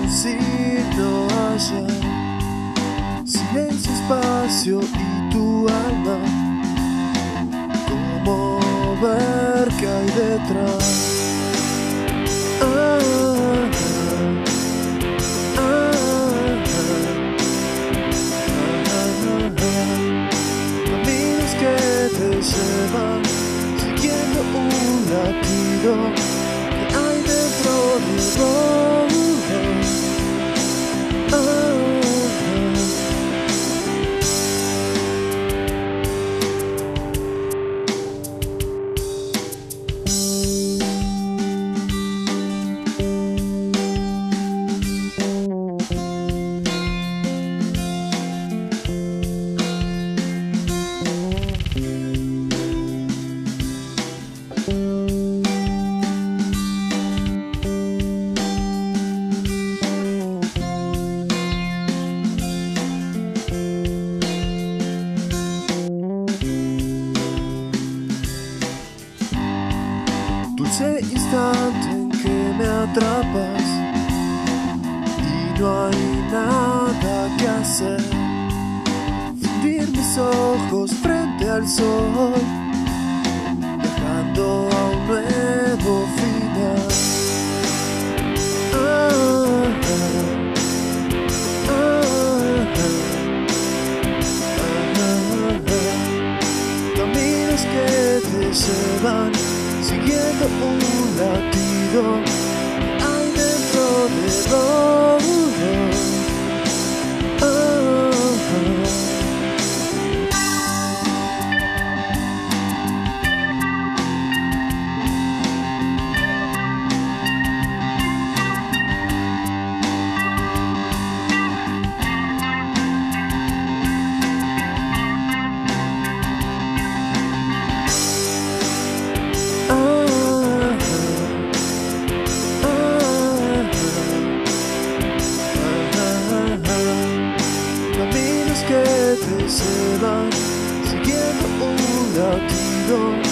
si no haya silencio, espacio y tu alma? ¿Cómo ver qué hay detrás? Caminos que te llevan siguiendo un latido que hay dentro de vos. Dulce instante en que me atrapas y no hay nada que hacer. Fundir mis ojos frente al sol, dejando a un nuevo final. Caminos que te llevan siguiendo un latido que hay dentro de vos. Que te llevan siguiendo un latido